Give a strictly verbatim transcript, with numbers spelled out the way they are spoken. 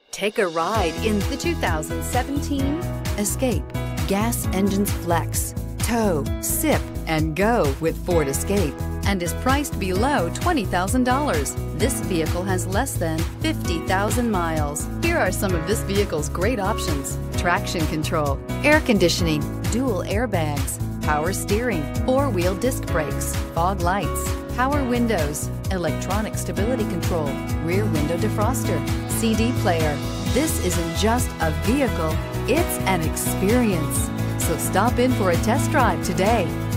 Take a ride in the two thousand seventeen Escape. Gas engines flex, tow, sip, and go with Ford Escape, and is priced below twenty thousand dollars. This vehicle has less than fifty thousand miles. Here are some of this vehicle's great options: traction control, air conditioning, dual airbags, power steering, four-wheel disc brakes, fog lights, power windows, electronic stability control, rear window defroster, C D player. This isn't just a vehicle, it's an experience. So stop in for a test drive today.